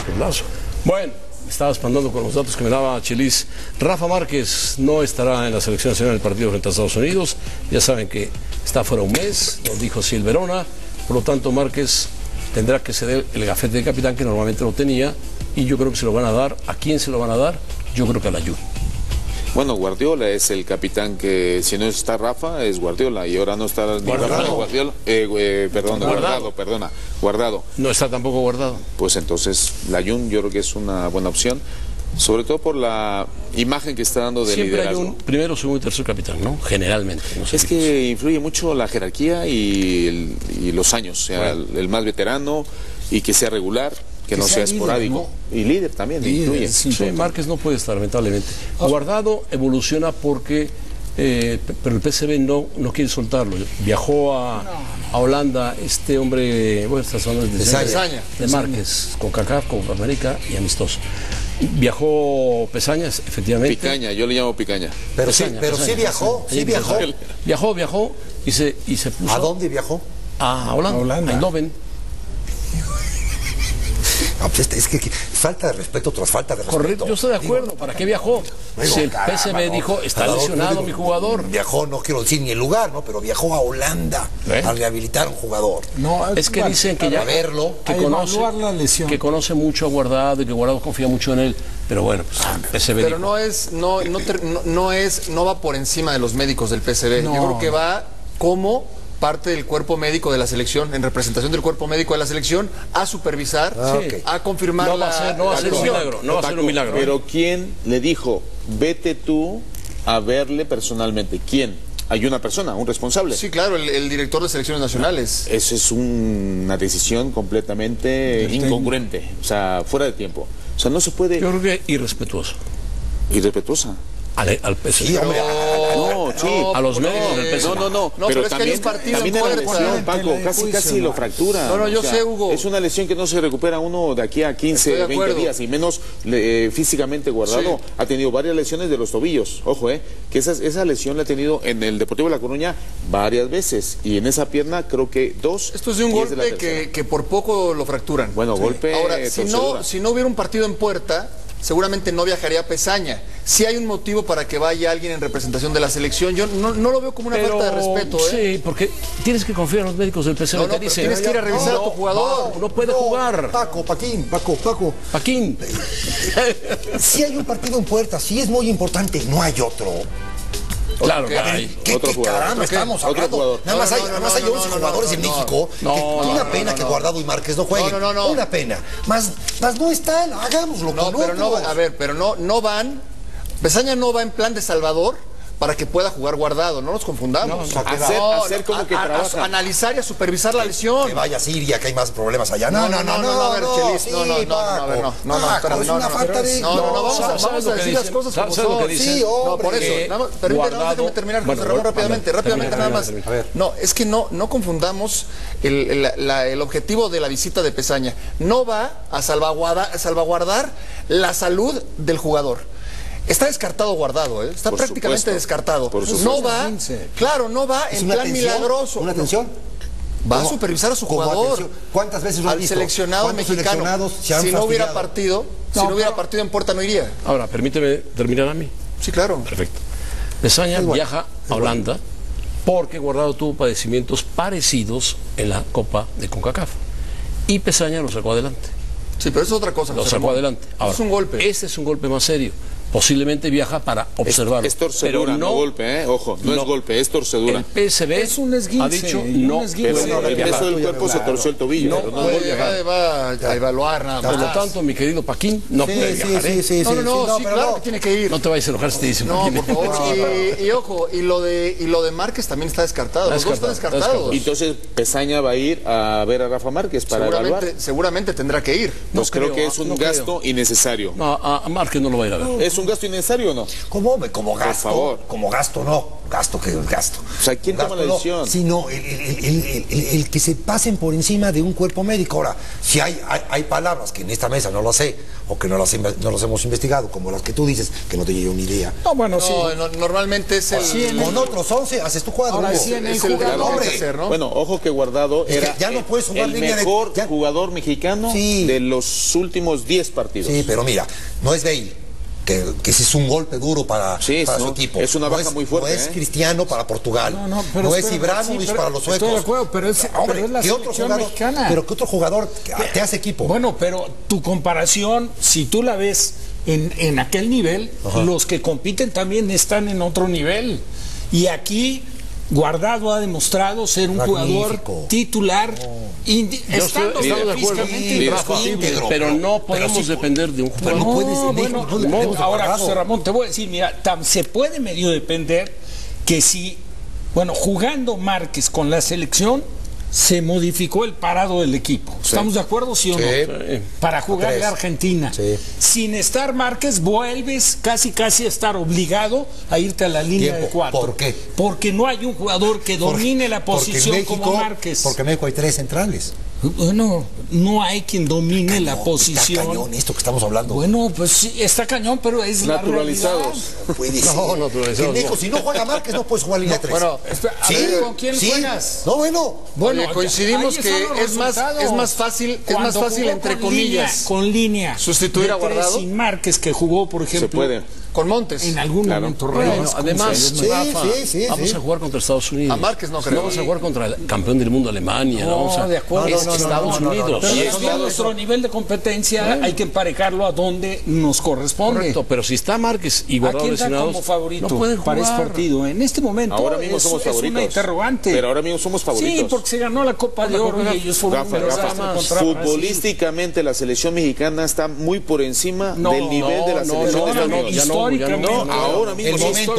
zurdazo. Bueno, estaba espantando con los datos que me daba Chelis. Rafa Márquez no estará en la selección nacional del partido frente a Estados Unidos. Ya saben que está fuera un mes, nos dijo Sil Verona. Por lo tanto, Márquez tendrá que ceder el gafete de capitán que normalmente lo tenía. Y yo creo que se lo van a dar. ¿A quién se lo van a dar? Yo creo que a la Jun. Bueno, Guardiola es el capitán que, si no está Rafa, es Guardiola. Y ahora no está ni Rafa ni Guardiola. Guardado. No está tampoco Guardado. Pues entonces, la Jun yo creo que es una buena opción. Sobre todo por la imagen que está dando de siempre liderazgo. Hay un primero, segundo y tercer capitán, ¿no? Generalmente. No sé, es que influye mucho la jerarquía y los años. O sea, el más veterano y que sea regular. Que no sea esporádico. Líder, ¿no? Y líder también, incluye. Sí, Márquez no puede estar, lamentablemente. Guardado evoluciona porque, pero el PSV no quiere soltarlo. Viajó a Holanda este hombre, bueno, estas son de Márquez, con Kaká, con América y amistoso. Viajó Pesaña, efectivamente. Picaña, yo le llamo Picaña. Pero sí viajó, Viajó y se puso. ¿A dónde viajó? A Holanda, a Eindhoven. No, pues es que falta de respeto tras falta de respeto. Correcto, yo estoy de acuerdo. ¿Para qué viajó? Si el PSV dijo, está lesionado mi jugador. Viajó, no quiero decir ni el lugar, ¿no? Pero viajó a Holanda a rehabilitar a un jugador. No, es que dicen que ya verlo, que conoce mucho a Guardado y que Guardado confía mucho en él. Pero bueno, pues PSV pero dijo. no va por encima de los médicos del PSV. Yo creo que va como parte del cuerpo médico de la selección, en representación del cuerpo médico de la selección, a supervisar, a confirmar no va a ser un milagro, no va a ser un milagro. Pero ¿quién le dijo, vete tú a verle personalmente? ¿Quién? Hay una persona, un responsable. Sí, claro, el director de selecciones nacionales. Esa es una decisión completamente incongruente, o sea, fuera de tiempo. O sea, no se puede... Yo creo que irrespetuosa. ¿Irrespetuosa? Al PSV. Sí, hombre, a los médicos del PSV. No, pero es también, que también la lesión, Paco, casi lo fractura. Yo sé, Hugo. Es una lesión que no se recupera uno de aquí a 15, 20 días, y menos físicamente Guardado. Ha tenido varias lesiones de los tobillos, ojo, que esa lesión la ha tenido en el Deportivo de La Coruña varias veces, y en esa pierna creo que 2. Esto es de un golpe que por poco lo fracturan. Bueno, golpe. Ahora, si no hubiera un partido en puerta, seguramente no viajaría a Pesaña. Si hay un motivo para que vaya alguien en representación de la selección, yo no lo veo como una falta de respeto. Sí, porque tienes que confiar en los médicos del PSV. Tienes que ir a revisar a tu jugador. No puede jugar. Paquín. Si hay un partido en puerta, si es muy importante, no hay otro. Claro que hay. ¿Qué caramba estamos hablando? Nada más hay 11 jugadores en México. Una pena que Guardado y Márquez no jueguen. Una pena. Más no están, hagámoslo con otros. Pero no van. Pesaña no va en plan de Salvador para que pueda jugar Guardado, no nos confundamos. Hacer como que trabaja. Analizar y a supervisar la lesión. Que vaya a Siria, que hay más problemas allá. A ver, Chelis, vamos a decir las cosas como son. Sí, hombre. Por eso, déjame terminar, José Ramón, rápidamente nada más. No, es que no confundamos el objetivo de la visita de Pesaña. No va a salvaguardar la salud del jugador. Está descartado Guardado, está prácticamente descartado. No va en plan milagroso. ¿Una atención? Va a supervisar a su jugador. ¿Cuántas veces lo ha visto? Al seleccionado mexicano. Si no hubiera partido en puerta no iría. Ahora, permíteme terminar a mí. Sí, claro. Perfecto. Pesaña viaja a Holanda porque Guardado tuvo padecimientos parecidos en la Copa de CONCACAF. Y Pesaña lo sacó adelante. Sí, pero eso es otra cosa. Lo sacó adelante. Ahora, es un golpe. Este es un golpe más serio. Posiblemente viaja para observarlo. Es torcedura, pero no golpe, ojo, no es golpe, es torcedura. El PSV ha dicho no. Pero el peso del cuerpo se torció el tobillo. No va a evaluar nada más. Por lo tanto, mi querido Paquín, no puede viajar. Sí, claro que tiene que ir. No te vayas a enojar si te dicen Paquín. No, por favor. Y ojo, y lo de Márquez también está descartado. Los dos están descartados. Entonces, Pesaña va a ir a ver a Rafa Márquez para evaluar. Seguramente tendrá que ir. Pues creo que es un gasto innecesario. No, a Márquez no lo va a ir a ver. Es un gasto innecesario o no? ¿Cómo gasto? Por favor. Como gasto, no. Gasto. O sea, ¿quién toma la decisión? Sino el que se pasen por encima de un cuerpo médico. Ahora, si hay palabras que en esta mesa no lo sé, o que no las hemos investigado, como las que tú dices, que no te llevo ni idea. No, bueno, sí. Normalmente es el... Con otros 11 haces tu cuadro. Ahora sí, es el jugador que hacer, ¿no? Bueno, ojo que Guardado era ya no puedes jugar el mejor jugador mexicano de los últimos 10 partidos. Sí, pero mira, no es Bale, que ese es un golpe duro para su equipo. Es una baja muy fuerte. No es Cristiano para Portugal. No es Ibrahimovic para los suecos. Estoy de acuerdo, pero es la selección mexicana. Pero ¿qué otro jugador te hace equipo? Bueno, pero tu comparación, si tú la ves en aquel nivel, los que compiten también están en otro nivel. Y aquí Guardado ha demostrado ser un jugador titular, estando físicamente íntegro, pero no podemos depender de un jugador. Ahora, José Ramón, te voy a decir, mira, se puede medio depender que si, jugando Márquez con la selección, se modificó el parado del equipo. ¿Estamos de acuerdo, sí o no? Sí. Para jugar a Argentina. Sí. Sin estar Márquez, vuelves casi a estar obligado a irte a la línea de 4. ¿Por qué? Porque no hay un jugador que domine la posición México, como Márquez. Porque en México hay 3 centrales. Bueno, no hay quien domine la posición. Está cañón esto que estamos hablando. Bueno, pues sí, está cañón, pero es naturalizados. No, naturalizados. México, si no juega Márquez, no puedes jugar línea 3. Bueno, ¿con quién juegas? No, bueno, coincidimos que es más fácil entre comillas, con línea, sustituir a Guardado sin Márquez, que jugó, por ejemplo, se puede. Con Montes. En algún momento. Además, vamos a jugar contra Estados Unidos. A Márquez no creo. Vamos a jugar contra el campeón del mundo, Alemania. De acuerdo. Estados Unidos. Pero nuestro nivel de competencia hay que emparejarlo a donde nos corresponde. Correcto, pero si está Márquez y Guardado lesionados, como favorito no pueden jugar para ese partido. En este momento ahora mismo somos favoritos. Es una interrogante. Pero ahora mismo somos favoritos. Sí, porque se ganó la Copa de Oro y ellos fueron futbolísticamente la selección mexicana está muy por encima del nivel de la selección históricamente. Ahora mismo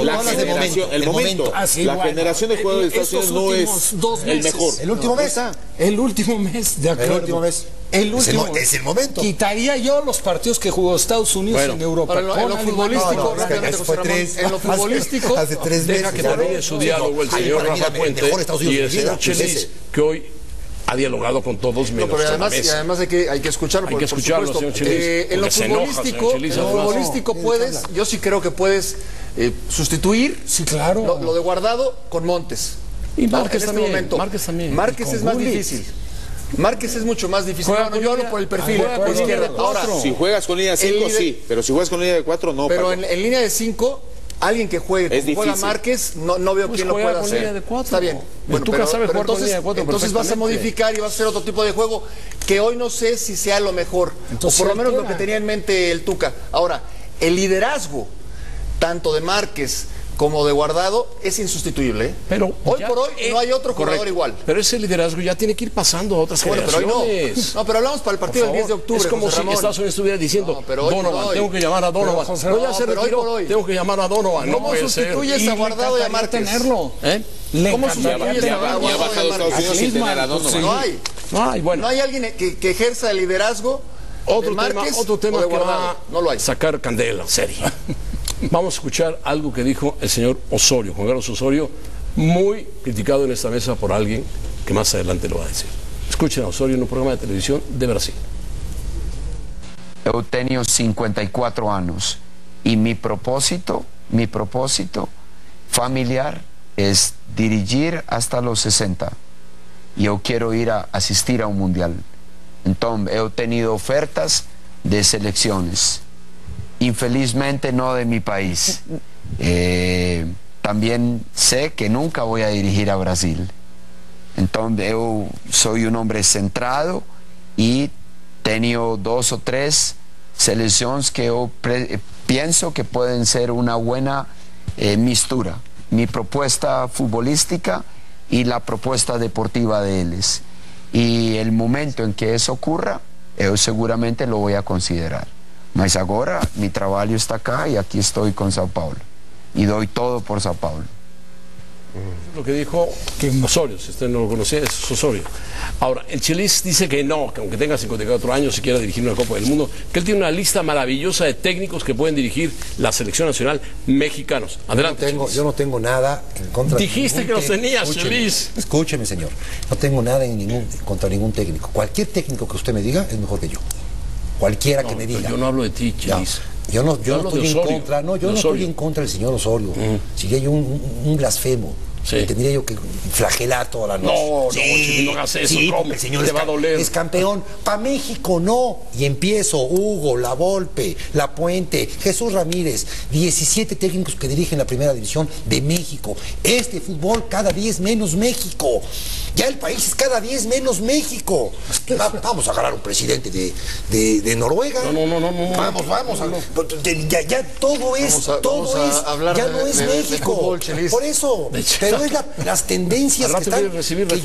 el momento. La generación de jugadores de Estados Unidos no es el mejor. El último mes. El último mes, de acuerdo. El último mes. Es el momento. Quitaría yo los partidos que jugó Estados Unidos en Europa. En lo futbolístico, en lo futbolístico, hace 3 meses. Deja que termine su diálogo el señor Rafa Puente y el señor Chelis, que hoy ha dialogado con todos menos pero además hay que escucharlo. Hay que escucharlo, señor Chelis. En lo futbolístico puedes, yo sí creo que puedes sustituir lo de Guardado con Montes. Y Márquez también. Márquez es más difícil. Márquez es mucho más difícil. Yo hablo por el perfil, por izquierda. Ahora, si juegas con línea 5, sí, pero si juegas con línea de 4, no. Pero en línea de 5, alguien que juegue como juega Márquez, no veo quién lo pueda hacer. Está bien. Bueno, tú sabes jugar con línea de 4. Entonces vas a modificar y vas a hacer otro tipo de juego que hoy no sé si sea lo mejor. O por lo menos lo que tenía en mente el Tuca. Ahora, el liderazgo tanto de Márquez como de Guardado es insustituible. Pero hoy por hoy no hay otro jugador igual. Pero ese liderazgo ya tiene que ir pasando a otras generaciones. Pero hoy no, pero hablamos para el partido del 10 de octubre. Es como si Estados Unidos estuviera diciendo, Donovan, tengo que llamar a Donovan. No, ya se retiró, tengo que llamar a Donovan. ¿Cómo sustituyes a Guardado y a Márquez? ¿Cómo sustituyes a Guardado y a Márquez? No hay. No hay alguien que ejerza el liderazgo de Márquez. Otro tema que va a sacar candela seria. Vamos a escuchar algo que dijo el señor Osorio, Juan Carlos Osorio, muy criticado en esta mesa por alguien que más adelante lo va a decir. Escuchen a Osorio en un programa de televisión de Brasil. Yo tengo 54 años y mi propósito familiar es dirigir hasta los 60. Yo quiero ir a asistir a un mundial. Entonces, he tenido ofertas de selecciones. Infelizmente no de mi país. También sé que nunca voy a dirigir a Brasil. Entonces yo soy un hombre centrado y tengo 2 o 3 selecciones que yo pienso que pueden ser una buena mistura. Mi propuesta futbolística y la propuesta deportiva de ellos. Y el momento en que eso ocurra, yo seguramente lo voy a considerar. Mas agora mi trabajo está acá y aquí estoy con Sao Paulo. Y doy todo por Sao Paulo. Lo que dijo Osorio, si usted no lo conocía, es Osorio. Ahora, el Chelis dice que no, que aunque tenga 54 años y quiera dirigir una Copa del Mundo, que él tiene una lista maravillosa de técnicos que pueden dirigir la selección nacional mexicanos. Adelante. Yo no tengo nada en contra. Dijiste que los tenías, Chelis. Escúcheme, señor. No tengo nada contra ningún técnico. Cualquier técnico que usted me diga es mejor que yo. Cualquiera que me diga. Yo no hablo de ti, Chelis. Yo no estoy en contra. No, yo no estoy en contra del señor Osorio. Sería yo un blasfemo. Sí. Tendría yo que flagelar toda la noche. No hagas eso. Sí, porque el señor es campeón. Para México no. Y empiezo, Hugo, La Volpe, La Puente, Jesús Ramírez, 17 técnicos que dirigen la primera división de México. Este fútbol cada día es menos México. Ya el país es cada 10 menos México. Vamos a agarrar un presidente de Noruega. No. Vamos. Ya todo es. Ya no es México. Fútbol, por eso. Pero es las tendencias que están. Que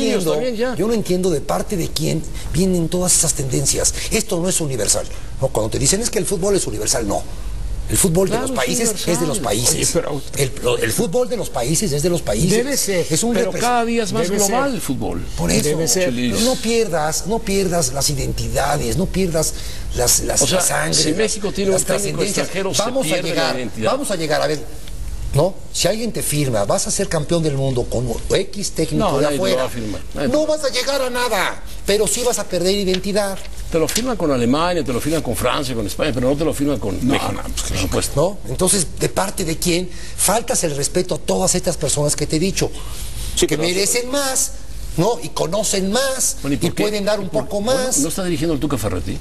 yo no entiendo de parte de quién vienen todas esas tendencias. Esto no es universal. No, cuando te dicen es que el fútbol es universal, no. El fútbol de los países es de los países. El fútbol de los países es de los países. Debe ser. Pero cada día es más global el fútbol. Por eso. Debe ser. No pierdas las identidades, no pierdas la sangre. Si México tiene un técnico extranjero, vamos a llegar a ver. ¿No? Si alguien te firma, vas a ser campeón del mundo con X técnico de afuera, no vas a llegar a nada, pero sí vas a perder identidad. Te lo firman con Alemania, te lo firman con Francia, con España, pero no te lo firman con México. Por supuesto. ¿No? Entonces, ¿de parte de quién? Faltas el respeto a todas estas personas que te he dicho, que merecen más, ¿no? Y conocen más, y pueden dar un poco más. ¿No está dirigiendo el Tuca Ferretti?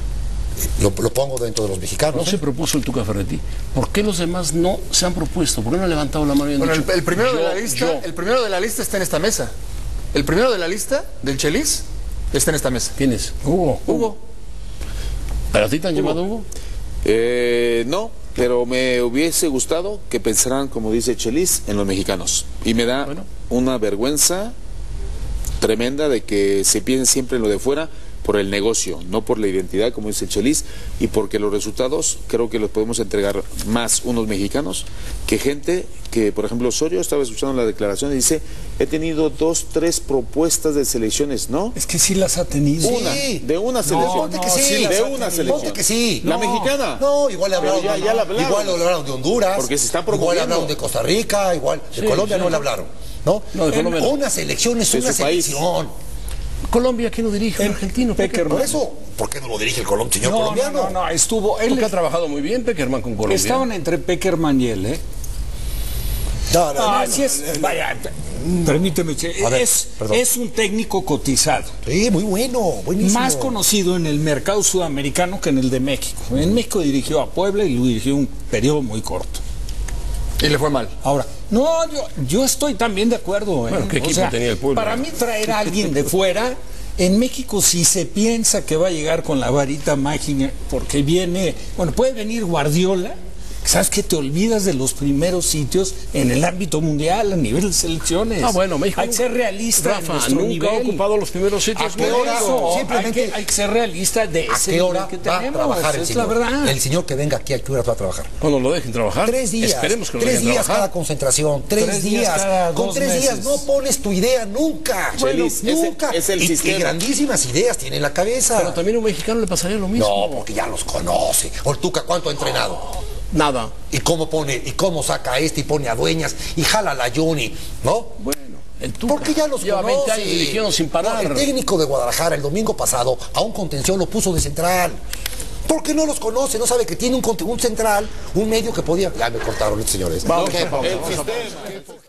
Lo pongo dentro de los mexicanos. No se propuso el Tuca Ferretti. ¿Por qué los demás no se han propuesto? ¿Por qué no han levantado la mano y han dicho, el primero de la lista está en esta mesa. El primero de la lista del Chelis está en esta mesa. ¿Quién es? Hugo. ¿Pero a ti te han llamado Hugo? No, pero me hubiese gustado que pensaran, como dice Chelis, en los mexicanos. Y me da una vergüenza tremenda de que se piense siempre en lo de fuera, por el negocio, no por la identidad, como dice Chelis, y porque los resultados creo que los podemos entregar más unos mexicanos que gente que, por ejemplo, Osorio, estaba escuchando la declaración y dice, he tenido 2, 3 propuestas de selecciones, ¿no? Es que sí las ha tenido. De una selección. Ponte que sí. De una selección. Ponte que sí. La mexicana. No, igual le hablaron. Igual le hablaron de Honduras. Porque se está promoviendo. Igual le hablaron de Costa Rica, igual de Colombia no le hablaron. ¿No? De Colombia no. Una selección es una selección. Colombia, ¿quién lo dirige? El argentino, Peckerman. Por eso, ¿por qué no lo dirige el señor colombiano? No, estuvo... Él ha trabajado muy bien Peckerman con Colombia. Estaban entre Peckerman y él, ¿eh? Así es. Vaya, permíteme, es un técnico cotizado. Sí, muy bueno, buenísimo. Más conocido en el mercado sudamericano que en el de México. En México dirigió a Puebla y lo dirigió un periodo muy corto. Y le fue mal. Ahora, yo estoy también de acuerdo. Bueno, ¿qué equipo tenía el Puebla? Para mí traer a alguien de fuera, en México si se piensa que va a llegar con la varita mágica, porque puede venir Guardiola, ¿sabes qué? Te olvidas de los primeros sitios en el ámbito mundial, a nivel de selecciones. México... Hay que ser realista. Rafa, nunca ha ocupado los primeros sitios. ¿A qué hora? Simplemente hay que ser realista de ese nivel que tenemos. Va a trabajar el señor? La verdad. El señor que venga aquí a Churas va a trabajar. Cuando lo dejen trabajar. 3 días. Esperemos que lo 3 dejen días trabajar. cada concentración. 3 días. Con 3 días no pones tu idea nunca. Chelis, nunca. Es el sistema. Y grandísimas ideas tiene en la cabeza. Pero también a un mexicano le pasaría lo mismo. No, porque ya los conoce. Ortuca, ¿cuánto ha entrenado? Nada. ¿Y cómo saca a y pone a Dueñas y jala a la Juni? ¿No? Bueno, el Tuca porque ya los lleva conoce. 20 años dirigiendo sin parar. El técnico de Guadalajara el domingo pasado a un contención lo puso de central. Porque no los conoce, no sabe que tiene un central, un medio que podía... Ya me cortaron, señores. Vamos, el sistema.